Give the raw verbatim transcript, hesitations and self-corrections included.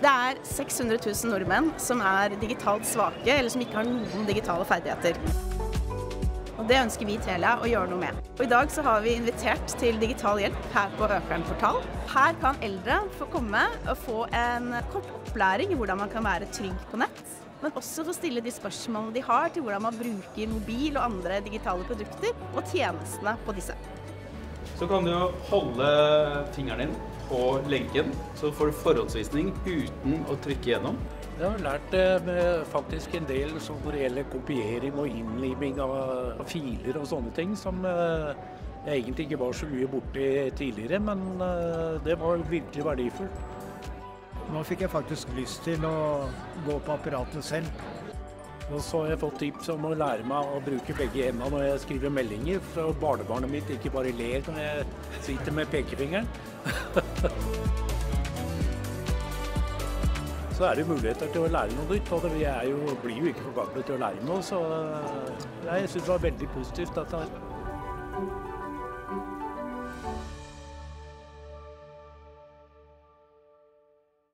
Det er seks hundre tusen nordmenn som er digitalt svake, eller som ikke har noen digitale ferdigheter. Og det ønsker vi i Telia å gjøre noe med. Og i dag så har vi invitert til digital hjelp her på Økern portal. Her kan eldre få komme og få en kort opplæring i hvordan man kan være trygg på nett, men også få stille de spørsmålene de har til hvordan man bruker mobil og andre digitale produkter og tjenestene på disse. Så kan du holde fingeren din på lenken, så får du forhåndsvisning uten å trykke gjennom. Jeg har lært eh, faktisk en del som når det gjelder kopiering og innliming av filer og sånne ting, som eh, jeg egentlig ikke var så mye borti tidligere, men eh, det var virkelig verdifullt. Nå fikk jeg faktisk lyst til å gå på apparatet selv. Og så har jeg fått tips om å lære meg å bruke begge hendene når jeg skriver meldinger, for barnebarnet mitt ikke bare ler når jeg sitter med pekefingeren. Så er det muligheter til å lære noe nytt, og vi er jo, blir jo ikke for gamle til å lære noe, så jeg synes det var veldig positivt dette her.